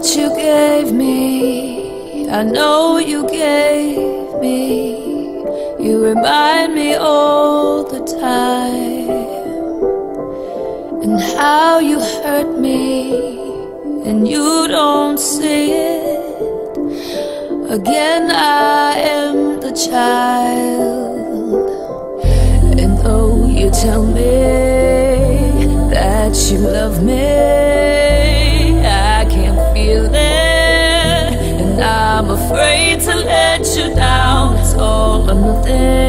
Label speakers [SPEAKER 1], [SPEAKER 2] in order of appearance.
[SPEAKER 1] that you gave me, I know you gave me. You remind me all the time, and how you hurt me, and you don't see it. Again I am the child, and though you tell me that you love me, I can't feel it, and I'm afraid to let you down. It's all or nothing.